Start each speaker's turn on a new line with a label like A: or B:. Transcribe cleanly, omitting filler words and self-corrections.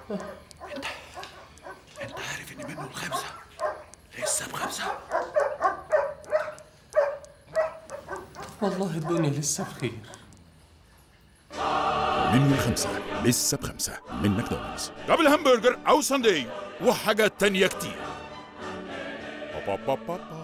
A: انت عارف ان منه الخمسة لسه بخمسة.
B: والله الدنيا لسه بخير.
C: منه الخمسة لسه بخمسة من ماكدونالدز.
A: قبل همبرجر او ساندي وحاجات تانية كتير.
C: با با با با.